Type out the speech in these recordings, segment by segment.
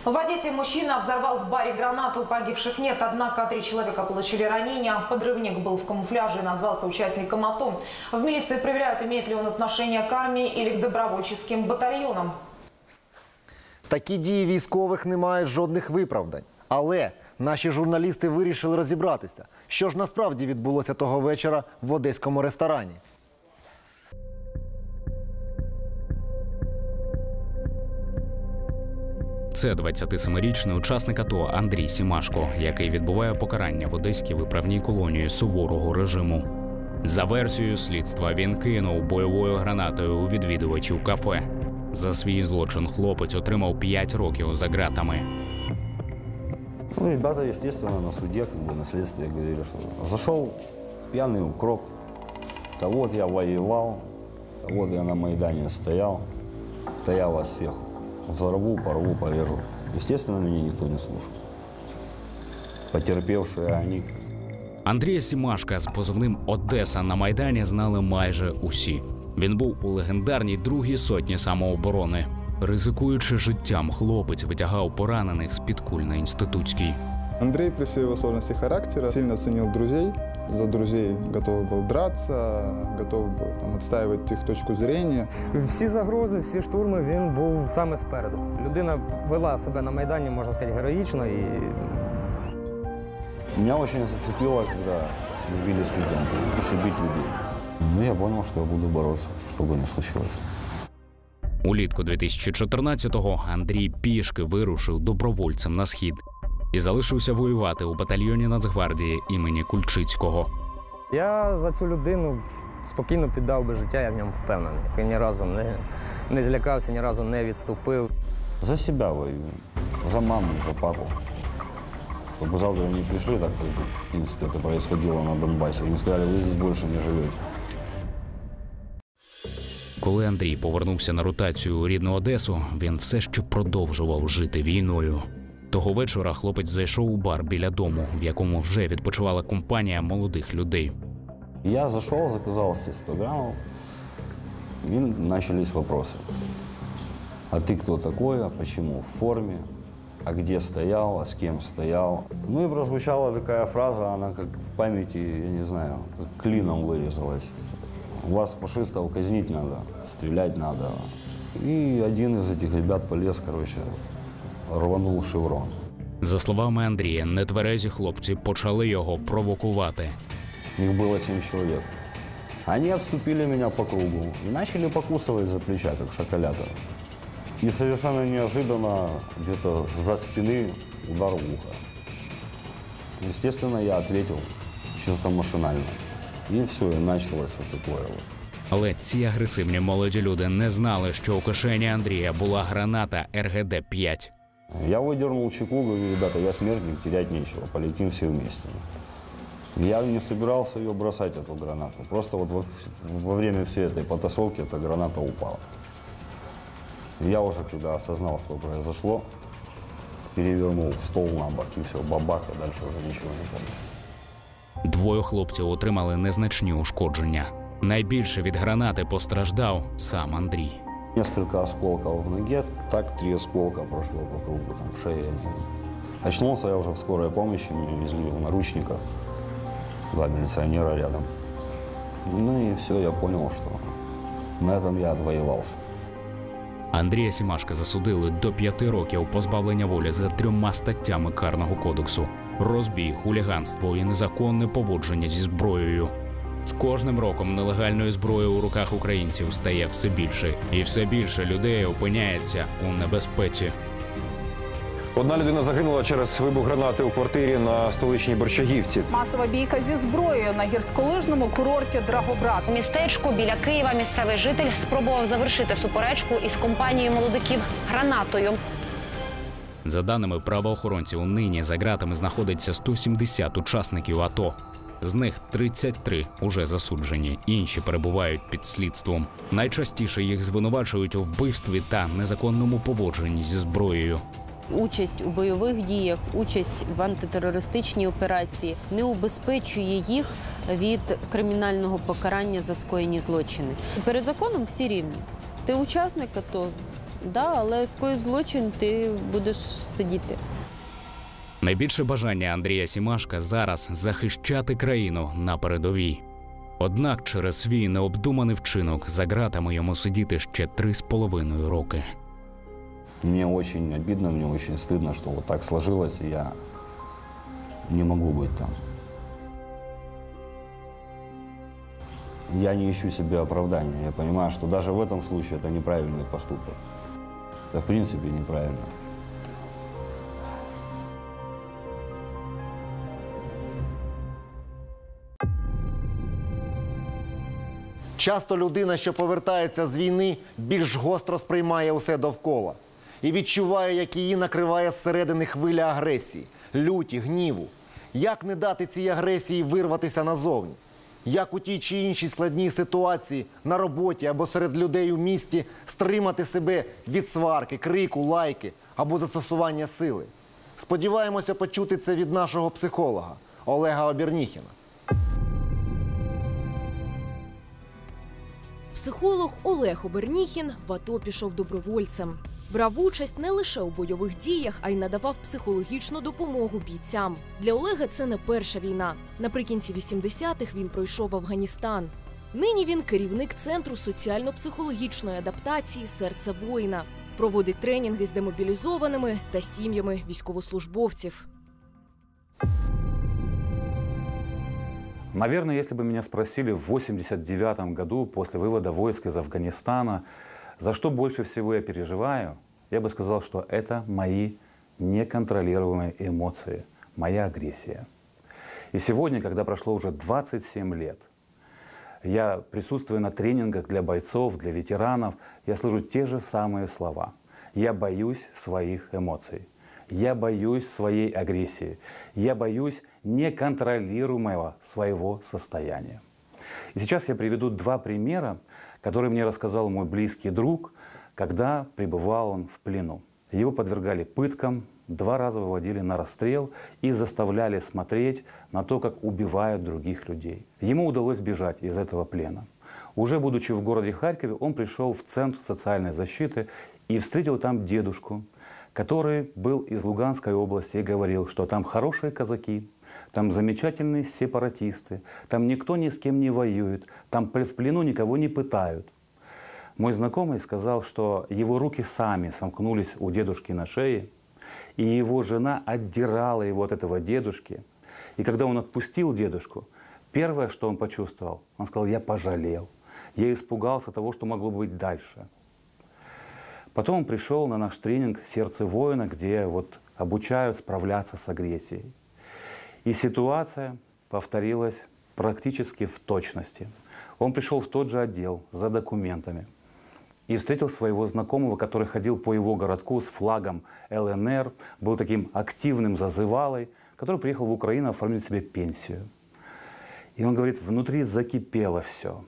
В Одессе мужчина взорвал в баре гранату. Погибших нет, однако 3 человека получили ранения. Подрывник был в камуфляже и назвался участником АТО. В милиции проверяют, имеет ли он отношение к армии или к добровольческим батальонам. Такі дії військових не мають жодних виправдань. Але наші журналісти вирішили розібратися, що ж насправді відбулося того вечора в одеському ресторані. Це 27-річний учасник АТО Андрій Сімашко, який відбуває покарання в одеській виправній колонії суворого режиму. За версією слідства, він кинув бойовою гранатою у відвідувачів кафе. За свій злочин хлопець отримав 5 років за ґратами. Ну, ребята, естественно, на суде, на следствии говорили, что зашел пьяный укроп, да вот я воевал, да вот я на Майдане стоял, да я вас всех взорву, порву, порежу. Естественно, меня никто не слушал. Потерпевшие они. Андрія Сімашка з позивним «Одеса» на Майдані знали майже усі. Він був у легендарній 2-й сотні самооборони. Ризикуючи життям, хлопець витягав поранених з-під куль на Інститутській. Андрей, при всей его сложности характера, сильно ценил друзей. За друзей готов был драться, готов был отстаивать их точку зрения. Всі загрози, всі штурми він був саме спереду. Людина вела себе на Майдані, можна сказати, героїчно. Меня очень зацепило, когда избили студентов, ошибить людей. Ну, я понял, что я буду бороться, что бы ни случилось. Улітку 2014-го Андрій пішки вирушив добровольцем на Схід і залишився воювати у батальйоні Нацгвардії імені Кульчицького. Я за цю людину спокійно піддав би життя, я в ньому впевнений. Він ні разу не злякався, ні разу не відступив. За себя воюю, за маму, за папу. Чтобы завтра не пришли, так, в принципе, это происходило на Донбассе. Им сказали, вы здесь больше не живете. Коли Андрій повернувся на ротацію у рідну Одесу, він все ще продовжував жити війною. Того вечора хлопець зайшов у бар біля дому, в якому вже відпочивала компанія молодих людей. Я зашел, заказал 100 граммов, и начались вопросы. А ты кто такой, а почему в форме, а где стоял, а с кем стоял. Ну и прозвучала такая фраза, она как в памяти, я не знаю, как клином вырезалась. Вас, фашистов, казнить надо, стрелять надо. И один из этих ребят полез, короче, рванув шеврон. За словами Андрія, нетверезі хлопці почали його провокувати. Их было 7 человек. Они обступили меня по кругу и начали покусывать за плеча, как шоколята. И совершенно неожиданно где-то за спины удар в ухо. Естественно, я ответил чисто машинально. І все, і почалося таке. Але ці агресивні молоді люди не знали, що у кишені Андрія була граната РГД-5. Я выдернул чеку, говорю, ребята, я смертник, терять нечего, полетим все вместе. Я не собирался ее бросать, эту гранату. Просто вот во время всей этой потасовки эта граната упала. Я уже когда осознал, что произошло, перевернул стол на бок, и все, бабах, и дальше уже ничего не помню. 2 хлопців отримали незначні ушкодження. Найбільше від гранати постраждав сам Андрій. Несколько осколков в ноге, так 3 осколка прошло по кругу, там, в шее. Очнулся я уже в скорой помощи, меня везли в наручниках, 2 милиционера рядом. Ну и все, я понял, что на этом я отвоевался. Андрія Сімашка засудили до 5 років позбавлення волі за 3 статтями Карного кодексу. Розбій, хуліганство і незаконне поводження зі зброєю. З кожним роком нелегальної зброї у руках українців стає все більше. І все більше людей опиняється у небезпеці. Одна людина загинула через вибух гранати у квартирі на столичній Борщагівці. Масова бійка зі зброєю на гірськолижному курорті Драгобрат. У містечку біля Києва місцевий житель спробував завершити суперечку із компанією молодиків гранатою. За даними правоохоронців, нині за ґратами знаходиться 170 учасників АТО. З них 33 уже засуджені, інші перебувають під слідством. Найчастіше їх звинувачують у вбивстві та незаконному поводженні зі зброєю. Участь у бойових діях, участь в антитерористичній операції не убезпечує їх від кримінального покарання за скоєні злочини. Перед законом всі рівні. Ти учасник АТО, Да, але скоїв злочин, ти будеш сидіти. Найбільше бажання Андрія Сімашка зараз захищати країну на передовій. Однак через свій необдуманий вчинок за ґратами йому сидіти ще 3,5 роки. Мне очень обидно, мне очень стыдно, что вот так сложилось, и я не могу быть там. Я не ищу себе оправдания. Я понимаю, что даже в этом случае это неправильный поступок. Это в принципе неправильно. Часто людина, що повертається з війни, більш гостро сприймає усе довкола. І відчуває, як її накриває зсередини хвиля агресії, люті, гніву. Як не дати цій агресії вирватися назовні? Як у тій чи іншій складній ситуації на роботі або серед людей у місті стримати себе від сварки, крику, лайки або застосування сили? Сподіваємося почути це від нашого психолога Олега Оберніхіна. Психолог Олег Оберніхін в АТО пішов добровольцем. Брав участь не лише у бойових діях, а й надавав психологічну допомогу бійцям. Для Олега це не перша війна. Наприкінці 80-х він пройшов Афганістан. Нині він керівник Центру соціально-психологічної адаптації «Серце воїна». Проводить тренінги з демобілізованими та сім'ями військовослужбовців. Наверное, если бы меня спросили в 1989 году, после вывода войск из Афганистана, за что больше всего я переживаю, я бы сказал, что это мои неконтролируемые эмоции, моя агрессия. И сегодня, когда прошло уже 27 лет, я присутствую на тренингах для бойцов, для ветеранов, я слышу те же самые слова. Я боюсь своих эмоций. Я боюсь своей агрессии. Я боюсь неконтролируемого своего состояния. И сейчас я приведу два примера, которые мне рассказал мой близкий друг, когда пребывал он в плену. Его подвергали пыткам, 2 раза выводили на расстрел и заставляли смотреть на то, как убивают других людей. Ему удалось бежать из этого плена. Уже будучи в городе Харькове, он пришел в Центр социальной защиты и встретил там дедушку, который был из Луганской области и говорил, что там хорошие казаки, там замечательные сепаратисты, там никто ни с кем не воюет, там в плену никого не пытают. Мой знакомый сказал, что его руки сами сомкнулись у дедушки на шее, и его жена отдирала его от этого дедушки. И когда он отпустил дедушку, первое, что он почувствовал, он сказал: я пожалел, я испугался того, что могло быть дальше. Потом он пришел на наш тренинг «Сердце воина», где вот обучают справляться с агрессией. И ситуация повторилась практически в точности. Он пришел в тот же отдел за документами и встретил своего знакомого, который ходил по его городку с флагом ЛНР, был таким активным зазывалой, который приехал в Украину оформить себе пенсию. И он говорит, внутри закипело все.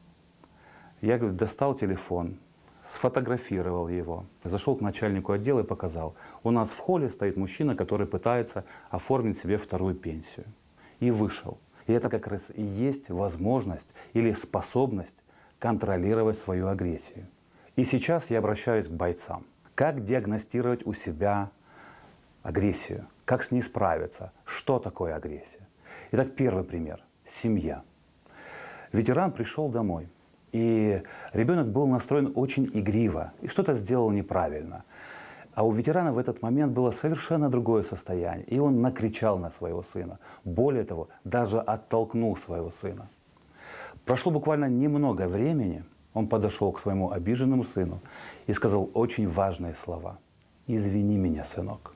Я, говорит, достал телефон, сфотографировал его, зашел к начальнику отдела и показал. У нас в холле стоит мужчина, который пытается оформить себе 2-ю пенсию. И вышел. И это как раз и есть возможность или способность контролировать свою агрессию. И сейчас я обращаюсь к бойцам. Как диагностировать у себя агрессию? Как с ней справиться? Что такое агрессия? Итак, первый пример. Семья. Ветеран пришел домой. И ребенок был настроен очень игриво и что-то сделал неправильно. А у ветерана в этот момент было совершенно другое состояние. И он накричал на своего сына. Более того, даже оттолкнул своего сына. Прошло буквально немного времени, он подошел к своему обиженному сыну и сказал очень важные слова. «Извини меня, сынок,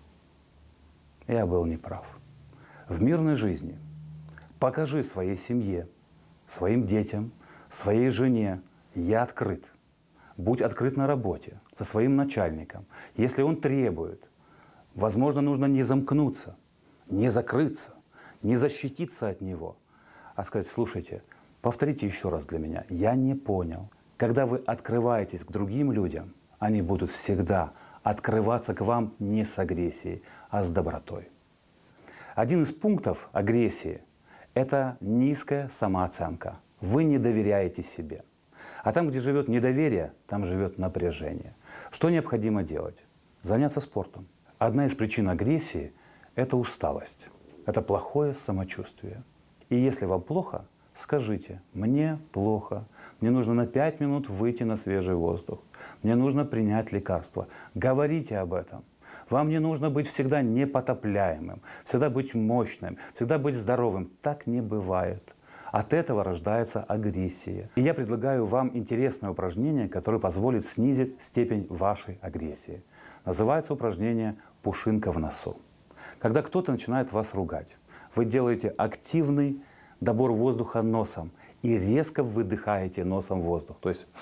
я был неправ. В мирной жизни покажи своей семье, своим детям, своей жене, я открыт. Будь открыт на работе, со своим начальником. Если он требует, возможно, нужно не замкнуться, не закрыться, не защититься от него, а сказать, слушайте, повторите еще раз для меня, я не понял». Когда вы открываетесь к другим людям, они будут всегда открываться к вам не с агрессией, а с добротой. Один из пунктов агрессии – это низкая самооценка. Вы не доверяете себе. А там, где живет недоверие, там живет напряжение. Что необходимо делать? Заняться спортом. Одна из причин агрессии – это усталость, это плохое самочувствие. И если вам плохо, скажите: мне плохо, мне нужно на 5 минут выйти на свежий воздух, мне нужно принять лекарство. Говорите об этом. Вам не нужно быть всегда непотопляемым, всегда быть мощным, всегда быть здоровым. Так не бывает. От этого рождается агрессия. И я предлагаю вам интересное упражнение, которое позволит снизить степень вашей агрессии. Называется упражнение «Пушинка в носу». Когда кто-то начинает вас ругать, вы делаете активный добор воздуха носом и резко выдыхаете носом воздух. То есть,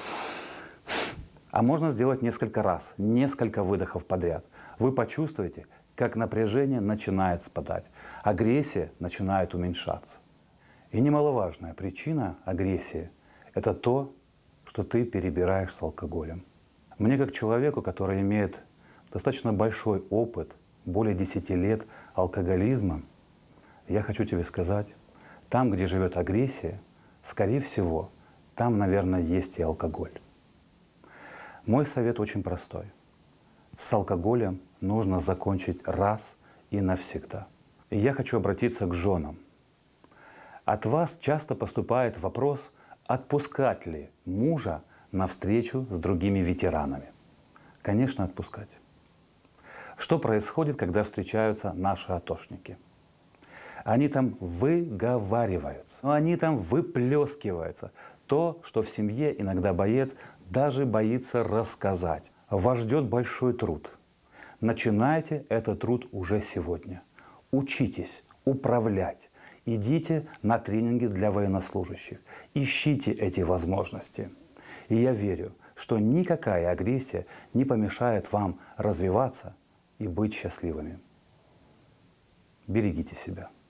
а можно сделать несколько раз, несколько выдохов подряд. Вы почувствуете, как напряжение начинает спадать, агрессия начинает уменьшаться. И немаловажная причина агрессии – это то, что ты перебираешь с алкоголем. Мне, как человеку, который имеет достаточно большой опыт, более 10 лет алкоголизма, я хочу тебе сказать, там, где живет агрессия, скорее всего, там, наверное, есть и алкоголь. Мой совет очень простой. С алкоголем нужно закончить раз и навсегда. И я хочу обратиться к женам. От вас часто поступает вопрос, отпускать ли мужа на встречу с другими ветеранами. Конечно, отпускать. Что происходит, когда встречаются наши атошники? Они там выговариваются, они там выплескиваются. То, что в семье иногда боец даже боится рассказать. Вас ждет большой труд. Начинайте этот труд уже сегодня. Учитесь управлять. Идите на тренинги для военнослужащих. Ищите эти возможности. И я верю, что никакая агрессия не помешает вам развиваться и быть счастливыми. Берегите себя.